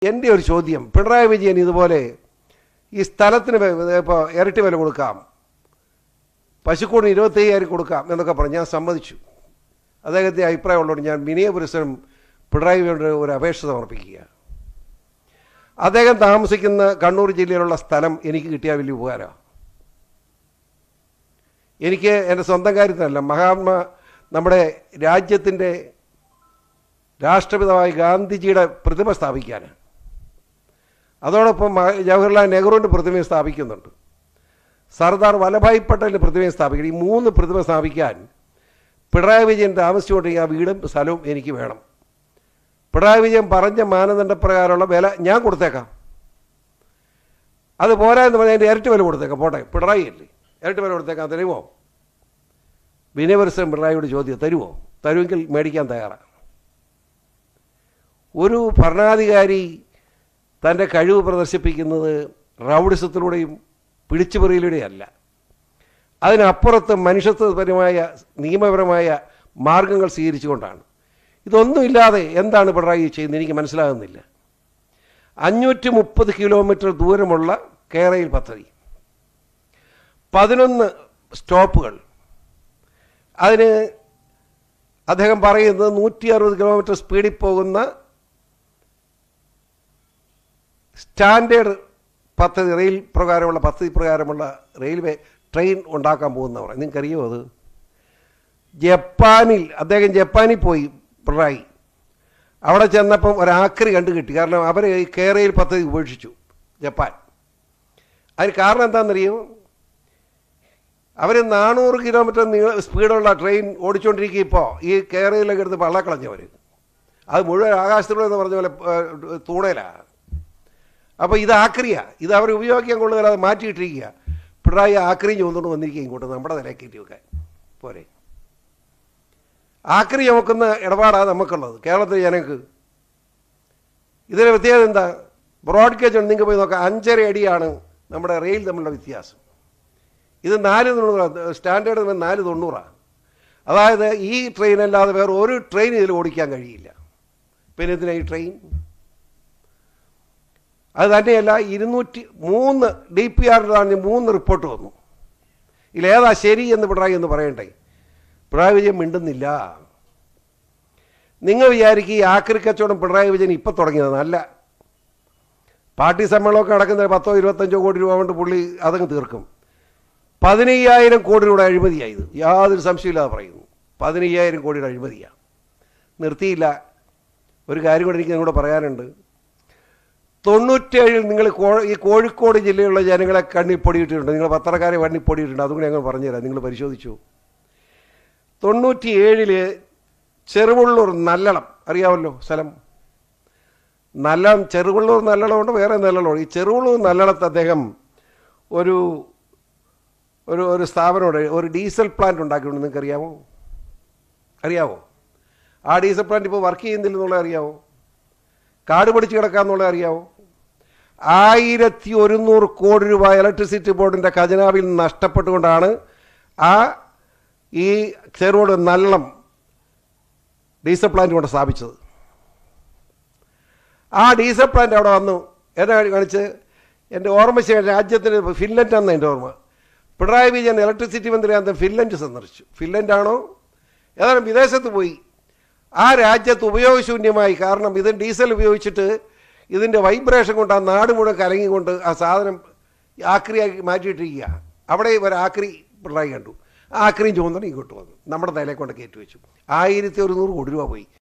എൻ്റെ ഒരു ചോദ്യം, പിണറായി വിജയൻ ഇതുപോലെ ഈ സ്ഥലത്തിന് ഇപ്പോൾ ഇരട്ടി വില കൊടുക്കാം, പശുക്കൂടിന് 25,000 കൊടുക്കാം എന്നൊക്കെ പറഞ്ഞ് ഞാൻ സമ്മതിച്ചു. അദ്ദേഹത്തെ അഭിപ്രായമുള്ളതുകൊണ്ട് ഞാൻ വിനയപുരസരം പിണറായി വിജയൻ്റെ ഒരു അപേക്ഷ സമർപ്പിക്കുക. അദ്ദേഹം താമസിക്കുന്ന കണ്ണൂർ ജില്ലയിലുള്ള സ്ഥലം എനിക്ക് കിട്ടിയാൽ വലിയ ഉപകാരമാണ്. എനിക്ക് എൻ്റെ സ്വന്തം കാര്യത്തിനല്ല, മഹാത്മാ നമ്മുടെ രാജ്യത്തിൻ്റെ രാഷ്ട്രപിതാവായ ഗാന്ധിജിയുടെ പ്രതിമ സ്ഥാപിക്കാൻ, അതോടൊപ്പം ജവഹർലാൽ നെഹ്റുവിൻ്റെ പ്രതിമയും സ്ഥാപിക്കുന്നുണ്ട്, സർദാർ വല്ലഭായ് പട്ടേലിൻ്റെ പ്രതിമയും സ്ഥാപിക്കണം. ഈ 3 പ്രതിമ സ്ഥാപിക്കാൻ പിണറായി വിജയൻ താമസിച്ചുകൊണ്ടിരിക്കുന്ന ആ വീടും സ്ഥലവും എനിക്ക് വേണം. പിണറായി വിജയൻ പറഞ്ഞ മാനദണ്ഡപ്രകാരമുള്ള വില ഞാൻ കൊടുത്തേക്കാം. അത് പോരാ എന്ന് പറഞ്ഞാൽ അതിൻ്റെ ഇരട്ടി വില കൊടുത്തേക്കാം. പോട്ടെ, പിണറായി അല്ലേ, ഇരട്ടി വില കൊടുത്തേക്കാം. തരുമോ? വിനയപുരസരം പിണറായിയോട് ചോദ്യം, തരുമോ? തരുമെങ്കിൽ മേടിക്കാൻ തയ്യാറാണ്. ഒരു ഭരണാധികാരി തൻ്റെ കഴിവ് പ്രദർശിപ്പിക്കുന്നത് റൗഡിസത്തിലൂടെയും പിടിച്ചുപറിയിലൂടെയും അല്ല, അതിനപ്പുറത്ത് മനുഷ്യത്വപരമായ നിയമപരമായ മാർഗങ്ങൾ സ്വീകരിച്ചുകൊണ്ടാണ്. ഇതൊന്നുമില്ലാതെ എന്താണ് പിണറായി ചെയ്യുന്നത് എനിക്ക് മനസ്സിലാകുന്നില്ല. 530 കിലോമീറ്റർ ദൂരമുള്ള കേരയിൽ പദ്ധതി, 11 സ്റ്റോപ്പുകൾ, അതിന് അദ്ദേഹം പറയുന്നത് 160 കിലോമീറ്റർ സ്പീഡിൽ പോകുന്ന സ്റ്റാൻഡേർഡ് പദ്ധതി, റെയിൽ പ്രകാരമുള്ള പദ്ധതി പ്രകാരമുള്ള റെയിൽവേ ട്രെയിൻ ഉണ്ടാക്കാൻ പോകുന്നവർ. നിങ്ങൾക്കറിയുമോ അത്? ജപ്പാനിൽ പോയി പിണറായി. അവിടെ ചെന്നപ്പം ഒരാക്രി കണ്ടു കിട്ടി. കാരണം അവർ ഈ കേരയിൽ പദ്ധതി ഉപേക്ഷിച്ചു ജപ്പാൻ. അതിന് കാരണം എന്താണെന്നറിയോ? അവർ 400 കിലോമീറ്റർ സ്പീഡുള്ള ട്രെയിൻ ഓടിച്ചുകൊണ്ടിരിക്കുക. ഇപ്പോൾ ഈ കേരളയിലൊക്കെ എടുത്ത് വള്ളക്കളഞ്ഞവർ, അത് മുഴുവൻ ആകാശത്തിലൂടെ എന്ന് പറഞ്ഞ പോലെ തൂണയിലാണ്. അപ്പോൾ ഇത് ആക്രിയാണ്, ഇത് അവർ ഉപയോഗിക്കാൻ കൊള്ളുക, അത് മാറ്റിയിട്ടിരിക്കുക. പിണറായി ആക്രി ചുമന്നുകൊണ്ട് വന്നിരിക്കുക ഇങ്ങോട്ട് നമ്മുടെ നിലക്കേറ്റി വെക്കാൻ പോരെ. ആക്രി ചുമക്കുന്ന ഇടപാടാണ് നമുക്കുള്ളത് കേരളത്തിലെ ജനങ്ങൾക്ക്. ഇതിൻ്റെ പ്രത്യേകത എന്താ? ബ്രോഡ് ഗേജ് ഉണ്ട്, നിങ്ങൾക്ക് പോയി നോക്കാം. 5.5 അടിയാണ് നമ്മുടെ റെയിൽ തമ്മിലുള്ള വ്യത്യാസം. ഇത് 490, സ്റ്റാൻഡേർഡ് 490. അതായത് ഈ ട്രെയിനല്ലാതെ വേറെ ഒരു ട്രെയിൻ ഇതിൽ ഓടിക്കാൻ കഴിയില്ല. പിന്നെ ഇതിനാ ഈ ട്രെയിൻ? അത് തന്നെയല്ല, 203 DPR-ലാണ് 3 റിപ്പോർട്ട് വന്നു. ഇതിലേതാ ശരി എന്ന് പിണറായി എന്ന് പറയണ്ടേ? പിണറായി വിജയൻ മിണ്ടുന്നില്ല. നിങ്ങൾ വിചാരിക്കുക ഈ ആക്രി കച്ചവടം പിണറായി വിജയൻ ഇപ്പം തുടങ്ങിയതെന്നല്ല. പാർട്ടി സമ്മേളനമൊക്കെ നടക്കുന്ന 10-25 കോടി രൂപ കൊണ്ട് പുള്ളി അതങ്ങ് തീർക്കും. 15,000 കോടി രൂപയുടെ അഴിമതിയായത്, യാതൊരു സംശയമില്ലാതെ പറയുന്നു. 15,000 കോടിയുടെ അഴിമതിയാണ്. നിർത്തിയില്ല. ഒരു കാര്യം കൂടെ എനിക്ക് നിങ്ങളോട് പറയാനുണ്ട്. 97 നിങ്ങൾ ഈ കോഴിക്കോട് ജില്ലയിലുള്ള ജനങ്ങളെ കണ്ണി പൊടിയിട്ടിട്ടുണ്ട്, നിങ്ങൾ പത്രക്കാരെ കണ്ണി പൊടിയിട്ടുണ്ട്. അതുകൊണ്ട് ഞങ്ങൾ പറഞ്ഞുതരാം, നിങ്ങൾ പരിശോധിച്ചു. 97 ചെറുവള്ളൂർ നല്ലളം, അറിയാമല്ലോ സ്ഥലം? ചെറുവള്ളൂർ നല്ലളമുണ്ട്, വേറെ നല്ലളമുണ്ട്. ഈ ചെറുവള്ളൂർ നല്ലളത്ത് അദ്ദേഹം ഒരു ഒരു സ്ഥാപനമുണ്ട്, ഒരു ഡീസൽ പ്ലാന്റ് ഉണ്ടാക്കിയിട്ടുണ്ട്. നിങ്ങൾക്ക് അറിയാമോ? ആ ഡീസൽ പ്ലാന്റ് ഇപ്പോൾ വർക്ക് ചെയ്യുന്നില്ലെന്നുള്ളത് അറിയാമോ? കാട് പിടിച്ച് കിടക്കാമെന്നുള്ളത് അറിയാമോ? 1100 കോടി രൂപ ഇലക്ട്രിസിറ്റി ബോർഡിൻ്റെ ഖജനാവിൽ നഷ്ടപ്പെട്ടുകൊണ്ടാണ് ഈ ചെറുവോട് നല്ലളം ഡീസൽ പ്ലാന്റ് കൊണ്ട് സ്ഥാപിച്ചത്. ആ ഡീസൽ പ്ലാന്റ് അവിടെ വന്നു. എന്നെ കാണിച്ച് എൻ്റെ ഓർമ്മ ശരി, രാജ്യത്തിന് ഫിൻലൻഡ് ആണെന്ന് എൻ്റെ ഓർമ്മ. പിണറായി വിജയൻ ഇലക്ട്രിസിറ്റി മന്ത്രി അന്ന് ഫിൻലൻഡ് സന്ദർശിച്ചു. ഫിൻലൻഡാണോ ഏതായാലും വിദേശത്ത് പോയി. ആ രാജ്യത്ത് ഉപയോഗശൂന്യമായി. കാരണം ഇത് ഡീസൽ ഉപയോഗിച്ചിട്ട് ഇതിൻ്റെ വൈബ്രേഷൻ കൊണ്ട് ആ നാട് മുഴുവൻ കലങ്ങിക്കൊണ്ട് ആ സാധനം ആക്രിയാക്കി മാറ്റിയിട്ടിരിക്കുക. അവിടെ ഒരു ആക്രി പിണറായി കണ്ടു. ആ ആക്രിയും ചുമന്നിട്ട് ഇങ്ങോട്ട് വന്നു, നമ്മുടെ തലയെ കൊണ്ട് കയറ്റി വെച്ചു. 1100 കോടി രൂപ പോയി.